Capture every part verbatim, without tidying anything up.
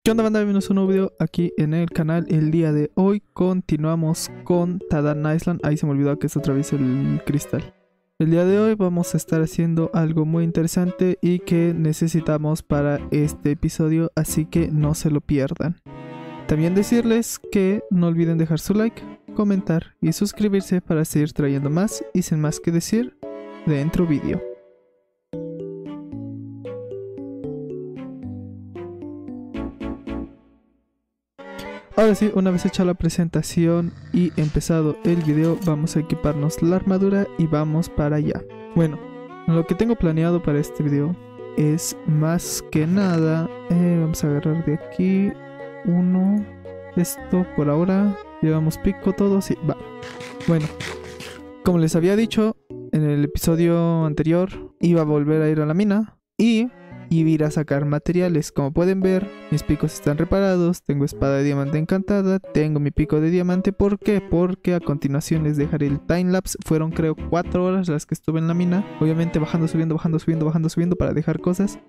¿Qué onda, banda? Bienvenidos a un nuevo video aquí en el canal. El día de hoy continuamos con Tadan Island. Ahí se me olvidó que es otra vez el cristal. El día de hoy vamos a estar haciendo algo muy interesante y que necesitamos para este episodio, así que no se lo pierdan. También decirles que no olviden dejar su like, comentar y suscribirse para seguir trayendo más. Y sin más que decir, dentro vídeo. Ahora sí, una vez hecha la presentación y empezado el video, vamos a equiparnos la armadura y vamos para allá. Bueno, lo que tengo planeado para este video es más que nada, eh, vamos a agarrar de aquí uno, esto por ahora, llevamos pico todo, sí, va. Bueno, como les había dicho en el episodio anterior, iba a volver a ir a la mina y... y ir a sacar materiales. Como pueden ver, mis picos están reparados, tengo espada de diamante encantada, tengo mi pico de diamante. ¿Por qué? Porque a continuación les dejaré el timelapse. Fueron creo cuatro horas las que estuve en la mina, obviamente bajando, subiendo, bajando, subiendo, bajando, subiendo para dejar cosas.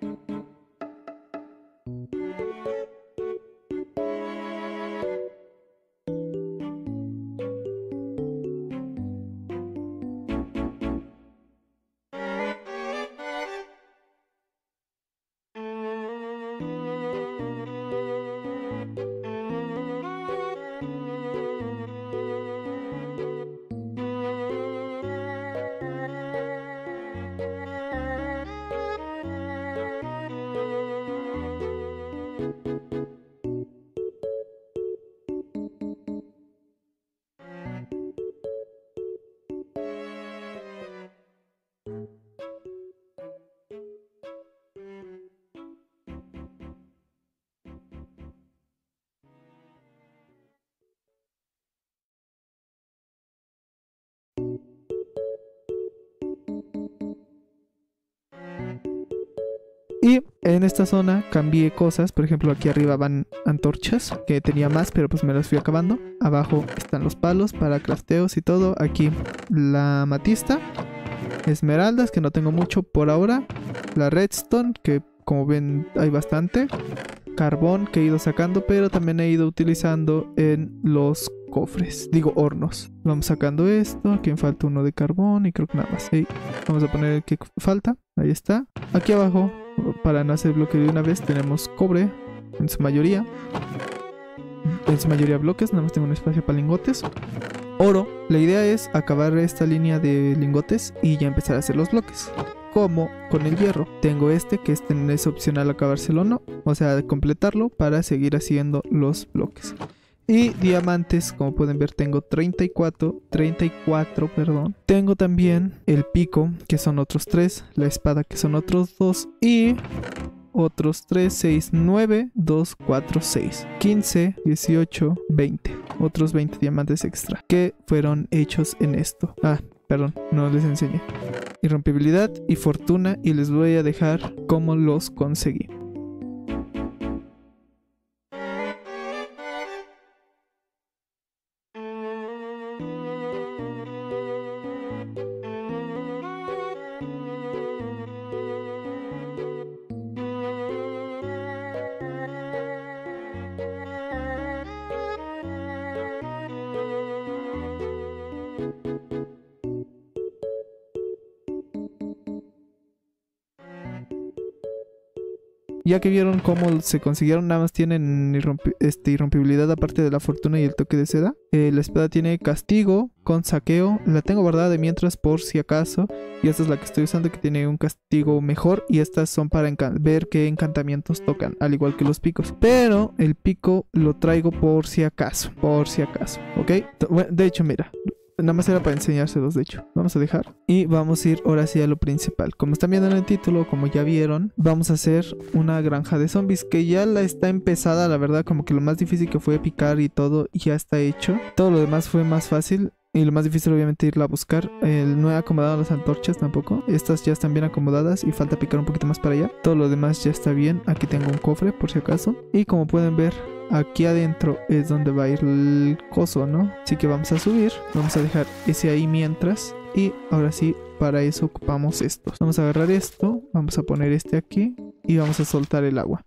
Y en esta zona cambié cosas, por ejemplo aquí arriba van antorchas, que tenía más pero pues me las fui acabando. Abajo están los palos para crafteos y todo, aquí la amatista, esmeraldas que no tengo mucho por ahora, la redstone que como ven hay bastante, carbón que he ido sacando pero también he ido utilizando en los cofres, digo hornos. Vamos sacando esto, aquí me falta uno de carbón y creo que nada más. Hey, vamos a poner el que falta, ahí está. Aquí abajo, para no hacer bloque de una vez, tenemos cobre, en su mayoría. En su mayoría bloques, nada más tengo un espacio para lingotes. Oro, la idea es acabar esta línea de lingotes y ya empezar a hacer los bloques. Como con el hierro, tengo este que este es opcional acabárselo o no, o sea, completarlo para seguir haciendo los bloques. Y diamantes, como pueden ver, tengo treinta y cuatro, treinta y cuatro, perdón. Tengo también el pico, que son otros tres, la espada, que son otros dos, y otros tres, seis, nueve, dos, cuatro, seis, quince, dieciocho, veinte. Otros veinte diamantes extra, que fueron hechos en esto. Ah, perdón, no les enseñé. Irrompibilidad y fortuna, y les voy a dejar cómo los conseguí. Ya que vieron cómo se consiguieron, nada más tienen irrompi este, irrompibilidad aparte de la fortuna y el toque de seda. Eh, la espada tiene castigo con saqueo. La tengo guardada de mientras por si acaso. Y esta es la que estoy usando, que tiene un castigo mejor. Y estas son para ver qué encantamientos tocan, al igual que los picos. Pero el pico lo traigo por si acaso. Por si acaso, ¿ok? De hecho, mira, nada más era para enseñárselos, de hecho. Vamos a dejar. Y vamos a ir ahora sí a lo principal. Como están viendo en el título, como ya vieron, vamos a hacer una granja de zombies. Que ya la está empezada, la verdad. Como que lo más difícil que fue picar y todo ya está hecho. Todo lo demás fue más fácil. Y lo más difícil obviamente irla a buscar. eh, No he acomodado las antorchas tampoco. Estas ya están bien acomodadas y falta picar un poquito más para allá. Todo lo demás ya está bien. Aquí tengo un cofre por si acaso. Y como pueden ver, aquí adentro es donde va a ir el coso, ¿no? Así que vamos a subir. Vamos a dejar ese ahí mientras. Y ahora sí, para eso ocupamos esto. Vamos a agarrar esto. Vamos a poner este aquí. Y vamos a soltar el agua.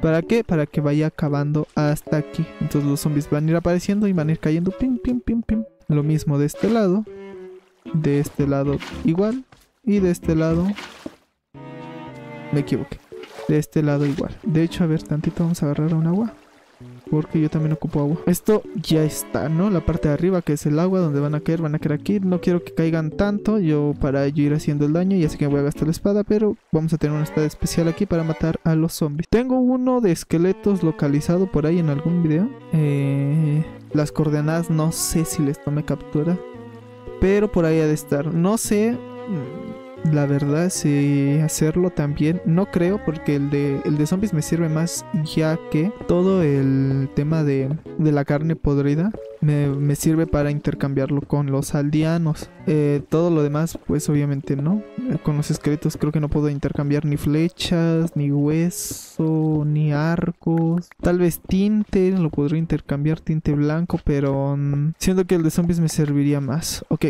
¿Para qué? Para que vaya acabando hasta aquí. Entonces los zombies van a ir apareciendo y van a ir cayendo. Pim, pim, pim, pim. Lo mismo de este lado. De este lado igual. Y de este lado... Me equivoqué. De este lado igual. De hecho, a ver, tantito vamos a agarrar un agua. Porque yo también ocupo agua. Esto ya está, ¿no? La parte de arriba que es el agua donde van a caer, van a caer aquí. No quiero que caigan tanto, yo para yo ir haciendo el daño. Y así que voy a gastar la espada, pero vamos a tener una espada especial aquí para matar a los zombies. Tengo uno de esqueletos localizado por ahí en algún video. Eh, las coordenadas no sé si les tomé captura, pero por ahí ha de estar. No sé... La verdad, si hacerlo también, no creo, porque el de, el de zombies me sirve más, ya que todo el tema de, de la carne podrida me, me sirve para intercambiarlo con los aldeanos. Eh, todo lo demás, pues obviamente no. Eh, con los esqueletos creo que no puedo intercambiar ni flechas, ni hueso, ni arcos. Tal vez tinte, lo podría intercambiar, tinte blanco, pero um, siento que el de zombies me serviría más. Ok.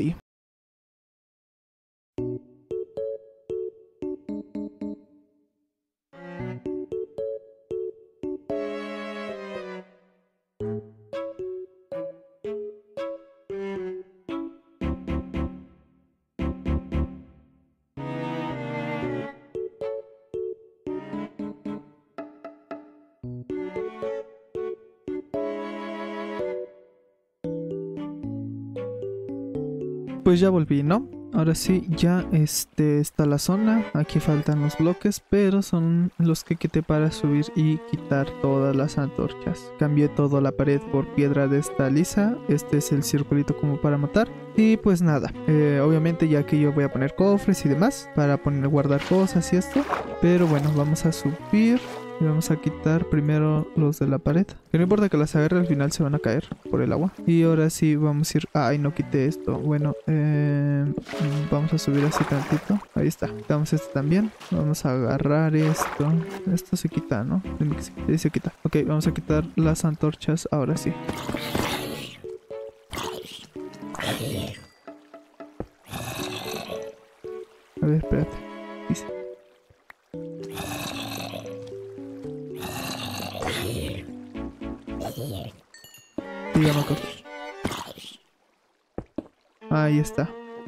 Pues ya volví, ¿no? Ahora sí, ya este, está la zona. Aquí faltan los bloques, pero son los que quité para subir y quitar todas las antorchas. Cambié toda la pared por piedra de esta lisa. Este es el circulito como para matar. Y pues nada, eh, obviamente ya que yo voy a poner cofres y demás para poner, guardar cosas y esto. Pero bueno, vamos a subir. Y vamos a quitar primero los de la pared. Que no importa que las agarre, al final se van a caer por el agua. Y ahora sí vamos a ir... Ay, no quité esto. Bueno, eh, vamos a subir así tantito. Ahí está. Quitamos esto también. Vamos a agarrar esto. Esto se quita, ¿no? Sí, se quita. Ok, vamos a quitar las antorchas ahora sí. A ver, espérate. Dice. Dígame, ahí está.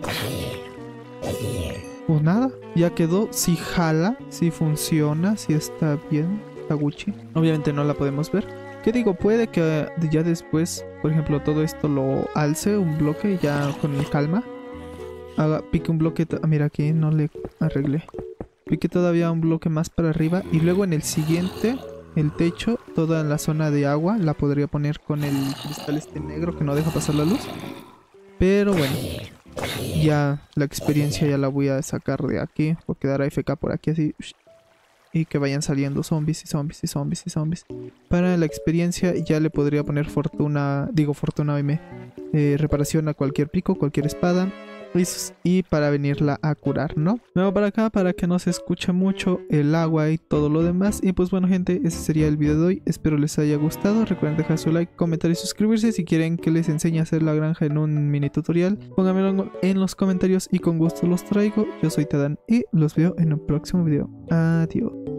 Pues nada, ya quedó. Si jala, si funciona, si está bien, está Gucci. Obviamente no la podemos ver. ¿Qué digo? Puede que ya después, por ejemplo, todo esto lo alce un bloque ya con calma. Haga, pique un bloque. Ah, mira, aquí no le arreglé. Pique todavía un bloque más para arriba. Y luego en el siguiente, el techo, toda la zona de agua, la podría poner con el cristal este negro que no deja pasar la luz. Pero bueno, ya la experiencia ya la voy a sacar de aquí. Voy a quedar A F K por aquí así. Y que vayan saliendo zombies y zombies y zombies y zombies. Para la experiencia ya le podría poner fortuna, digo fortuna, eh, reparación a cualquier pico, cualquier espada. Y para venirla a curar, ¿no? Me voy para acá para que no se escuche mucho el agua y todo lo demás. Y pues bueno, gente, ese sería el video de hoy. Espero les haya gustado. Recuerden dejar su like, comentar y suscribirse. Si quieren que les enseñe a hacer la granja en un mini tutorial, pónganmelo en los comentarios y con gusto los traigo. Yo soy Tadán y los veo en un próximo video. Adiós.